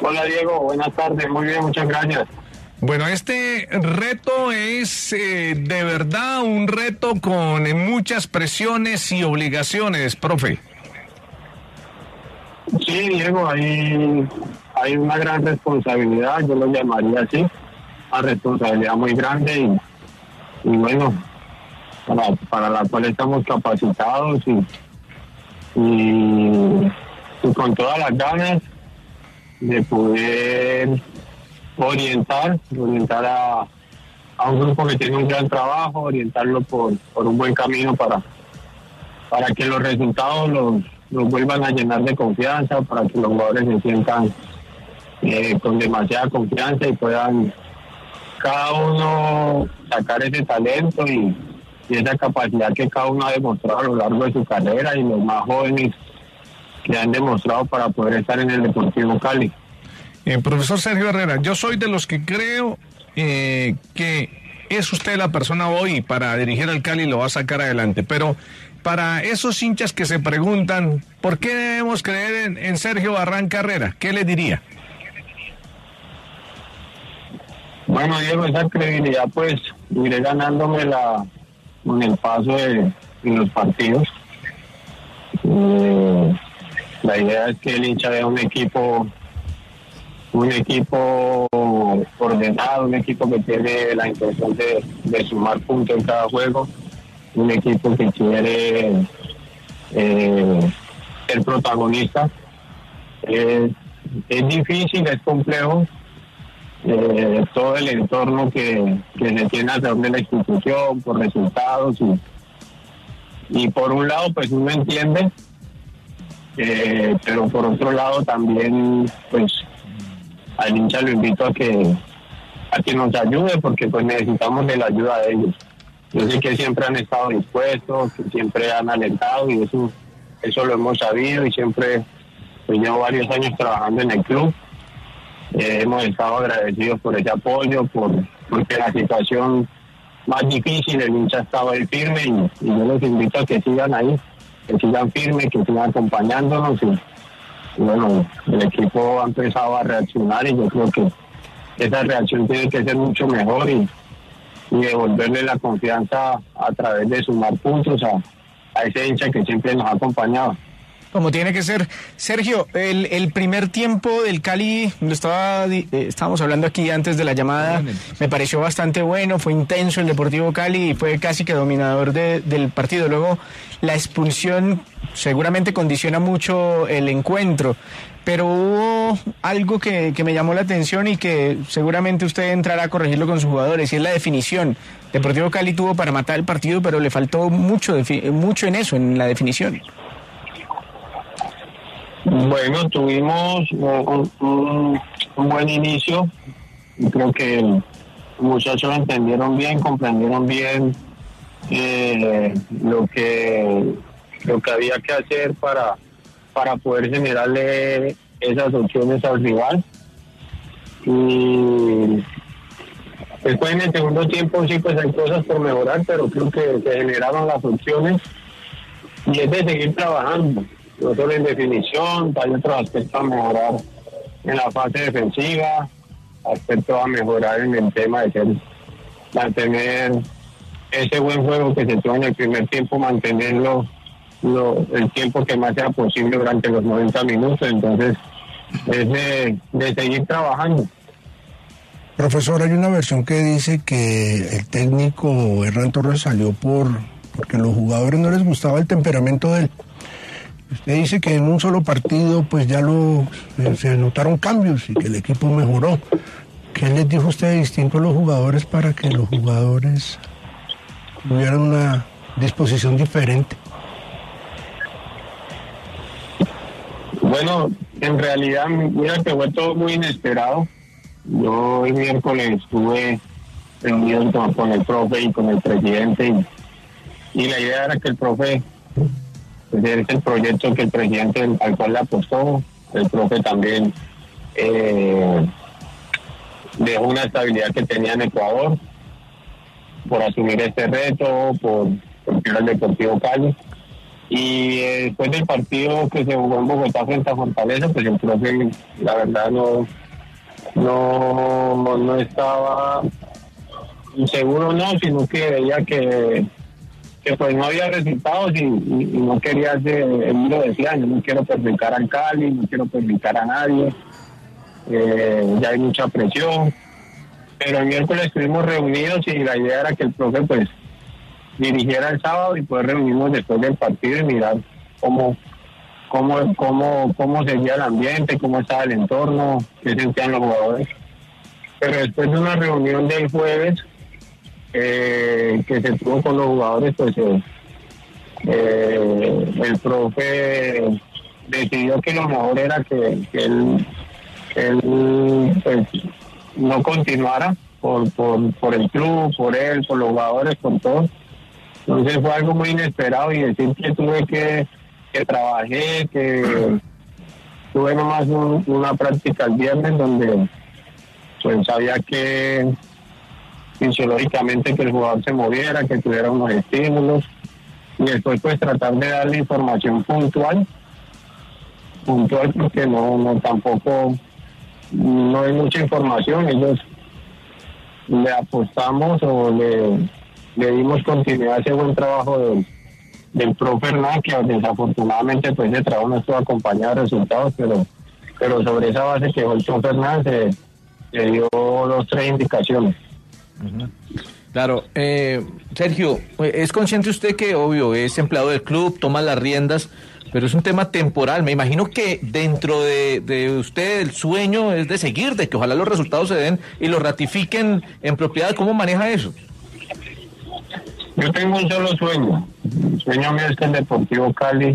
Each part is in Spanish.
Hola Diego, buenas tardes, muy bien, muchas gracias. Bueno, este reto es de verdad un reto con muchas presiones y obligaciones, profe. Sí, Diego, hay una gran responsabilidad, yo lo llamaría así, una responsabilidad muy grande y bueno, para la cual estamos capacitados y con todas las ganas de poder orientar a un grupo que tiene un gran trabajo, orientarlo por un buen camino para que los resultados los vuelvan a llenar de confianza, para que los jugadores se sientan con demasiada confianza y puedan cada uno sacar ese talento y esa capacidad que cada uno ha demostrado a lo largo de su carrera y los más jóvenes que han demostrado para poder estar en el Deportivo Cali. Profesor Sergio Herrera, yo soy de los que creo que es usted la persona hoy para dirigir al Cali y lo va a sacar adelante, pero para esos hinchas que se preguntan ¿por qué debemos creer en Sergio Barranca Herrera? ¿Qué le diría? Bueno, Diego, esa credibilidad pues iré ganándomela con el paso de los partidos. La idea es que el hincha vea un equipo ordenado, un equipo que tiene la intención de sumar puntos en cada juego, un equipo que quiere ser protagonista. Es difícil, es complejo, todo el entorno que se tiene alrededor de la institución, por resultados y por un lado pues uno entiende, pero por otro lado también pues al hincha lo invito a que nos ayude porque pues necesitamos de la ayuda de ellos. Yo sé que siempre han estado dispuestos, que siempre han alentado y eso lo hemos sabido y siempre pues llevo varios años trabajando en el club. Hemos estado agradecidos por ese apoyo, porque la situación más difícil, el hincha ha estado ahí firme y yo los invito a que sigan ahí, que sigan firmes, que sigan acompañándonos y bueno, el equipo ha empezado a reaccionar y yo creo que esa reacción tiene que ser mucho mejor y devolverle la confianza a través de sumar puntos a ese hincha que siempre nos ha acompañado. Como tiene que ser. Sergio, el primer tiempo del Cali, estábamos hablando aquí antes de la llamada, me pareció bastante bueno, fue intenso el Deportivo Cali y fue casi que dominador del partido. Luego la expulsión seguramente condiciona mucho el encuentro, pero hubo algo que me llamó la atención y que seguramente usted entrará a corregirlo con sus jugadores, y es la definición. Deportivo Cali tuvo para matar el partido, pero le faltó mucho en eso, en la definición. Bueno, tuvimos un buen inicio. Creo que los muchachos entendieron bien, comprendieron bien lo que había que hacer para poder generarle esas opciones al rival. Y después en el segundo tiempo sí, pues hay cosas por mejorar, pero creo que se generaron las opciones y es de seguir trabajando. No solo en definición, hay otros aspectos a mejorar en la fase defensiva, aspectos a mejorar en el tema de mantener ese buen juego que se tuvo en el primer tiempo, mantenerlo el tiempo que más sea posible durante los 90 minutos. Entonces, es de seguir trabajando. Profesor, hay una versión que dice que el técnico Hernán Torres salió porque a los jugadores no les gustaba el temperamento de él. Usted dice que en un solo partido pues ya se notaron cambios y que el equipo mejoró. ¿Qué les dijo usted distinto a los jugadores para que los jugadores tuvieran una disposición diferente? Bueno, en realidad, mira que fue todo muy inesperado. Yo el miércoles estuve reunido con el profe y con el presidente y la idea era que el profe, pues es el proyecto que el presidente al cual le apostó, el profe también dejó una estabilidad que tenía en Ecuador por asumir este reto, por ir al Deportivo Cali. Y después del partido que se jugó en Bogotá frente a Fortaleza, pues el profe, la verdad, no estaba seguro, no, sino que veía que pues no había resultados y no quería hacer, él lo decía, yo no quiero perjudicar al Cali, no quiero perjudicar a nadie, ya hay mucha presión, pero el miércoles estuvimos reunidos y la idea era que el profe pues dirigiera el sábado y poder reunirnos después del partido y mirar cómo seguía el ambiente, cómo estaba el entorno, qué sentían los jugadores. Pero después de una reunión del jueves que se tuvo con los jugadores, pues el profe decidió que lo mejor era que él pues no continuara por el club, por él, por los jugadores, por todo. Entonces fue algo muy inesperado y decir que trabajé, que tuve nomás una práctica el viernes donde pues sabía que fisiológicamente que el jugador se moviera, que tuviera unos estímulos y después pues tratar de darle información puntual porque tampoco no hay mucha información. Ellos le apostamos o le dimos continuidad a ese buen trabajo del profe Hernán, que desafortunadamente pues ese trabajo no estuvo acompañado de resultados, pero sobre esa base que el profe Hernán se dio 2-3 indicaciones. Claro, Sergio, ¿es consciente usted que, obvio, es empleado del club, toma las riendas, pero es un tema temporal? Me imagino que dentro de usted el sueño es de seguir, de que ojalá los resultados se den y lo ratifiquen en propiedad. ¿Cómo maneja eso? Yo tengo un solo sueño. El sueño mío es que el Deportivo Cali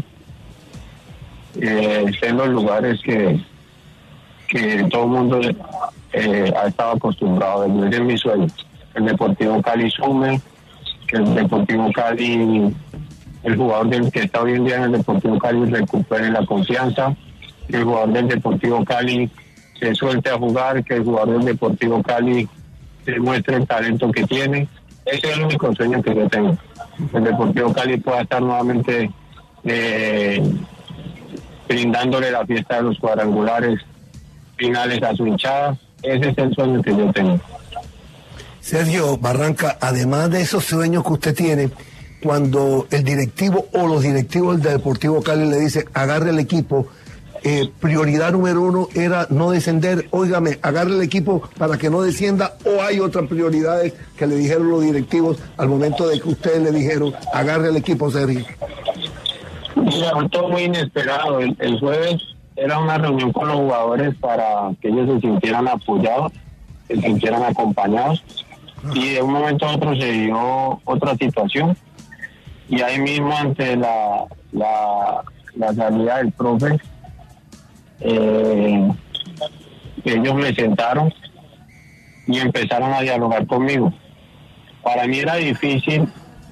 esté en los lugares que todo el mundo ha estado acostumbrado. Ese es mi sueño. El Deportivo Cali sume, que el Deportivo Cali, el jugador del que está hoy en día en el Deportivo Cali recupere la confianza, que el jugador del Deportivo Cali se suelte a jugar, que el jugador del Deportivo Cali demuestre el talento que tiene. Ese es el único sueño que yo tengo. El Deportivo Cali pueda estar nuevamente brindándole la fiesta de los cuadrangulares finales a su hinchada. Ese es el sueño que yo tengo. Sergio Barranca, además de esos sueños que usted tiene, cuando el directivo o los directivos del Deportivo Cali le dicen agarre el equipo, prioridad número 1 era no descender, óigame, agarre el equipo para que no descienda, o hay otras prioridades que le dijeron los directivos al momento de que ustedes le dijeron agarre el equipo, Sergio? Mira, fue todo muy inesperado. El jueves era una reunión con los jugadores para que ellos se sintieran apoyados, se sintieran acompañados, y de un momento a otro se dio otra situación, y ahí mismo ante la salida del profe, ellos me sentaron y empezaron a dialogar conmigo. Para mí era difícil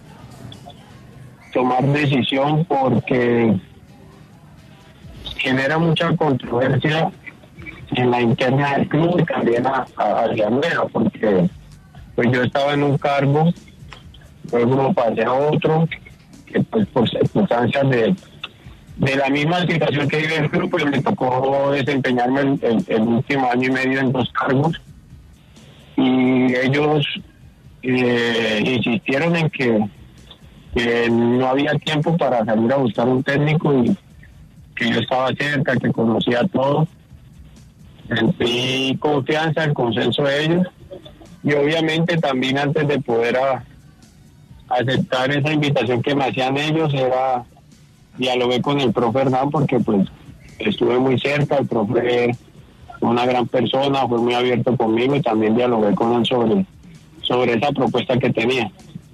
tomar decisión porque genera mucha controversia en la interna del club y también hacia afuera, porque pues yo estaba en un cargo, luego pasé a otro, que pues por circunstancias de la misma situación que vive el club, pues me tocó desempeñarme el último año y medio en 2 cargos, y ellos insistieron en que no había tiempo para salir a buscar un técnico y que yo estaba cerca, que conocía todo. Sentí confianza, el consenso de ellos, y obviamente también antes de poder aceptar esa invitación que me hacían ellos, dialogué con el profe Hernán, porque pues estuve muy cerca. El profe fue una gran persona, fue muy abierto conmigo, y también dialogué con él sobre esa propuesta que tenía.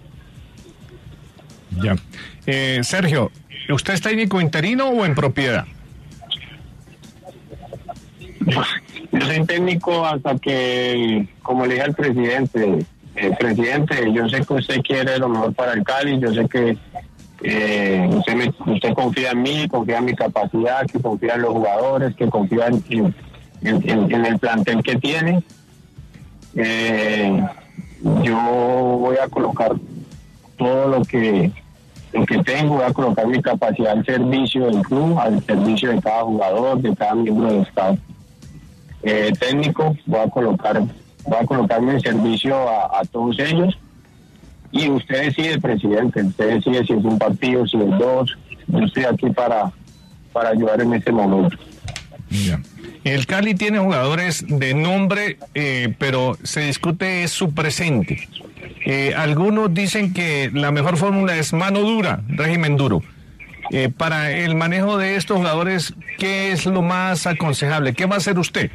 Ya. Sergio, ¿usted es técnico interino o en propiedad? Yo soy técnico hasta que, como le dije al presidente, yo sé que usted quiere lo mejor para el Cali, yo sé que usted confía en mí, confía en mi capacidad, que confía en los jugadores, que confía en el plantel que tiene. Yo voy a colocar todo lo que lo que tengo, voy a colocar mi capacidad al servicio del club, al servicio de cada jugador, de cada miembro del staff técnico. Voy a colocarme en servicio a todos ellos. Y usted decide, presidente, usted decide si es un partido, si es dos. Yo estoy aquí para ayudar en este momento. Ya. El Cali tiene jugadores de nombre, pero se discute es su presente. Algunos dicen que la mejor fórmula es mano dura, régimen duro. Para el manejo de estos jugadores, ¿qué es lo más aconsejable? ¿Qué va a hacer usted?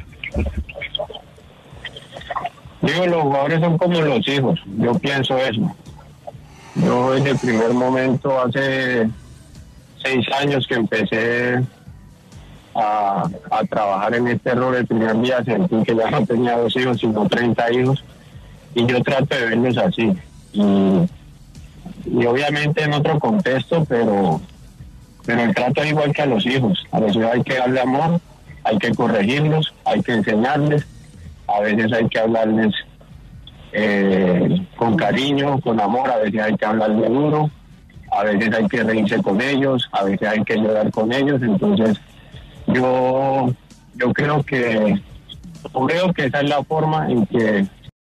Digo, los jugadores son como los hijos, yo pienso eso. Yo desde el primer momento, hace 6 años que empecé a trabajar en este rol, el primer día sentí que ya no tenía 2 hijos, sino 30 hijos, y yo trato de verlos así. Y obviamente en otro contexto, pero el trato es igual que a los hijos. A veces hay que darle amor, hay que corregirlos, hay que enseñarles, a veces hay que hablarles con cariño, con amor, a veces hay que hablarles duro, a veces hay que reírse con ellos, a veces hay que llorar con ellos. Entonces yo creo que esa es la forma en que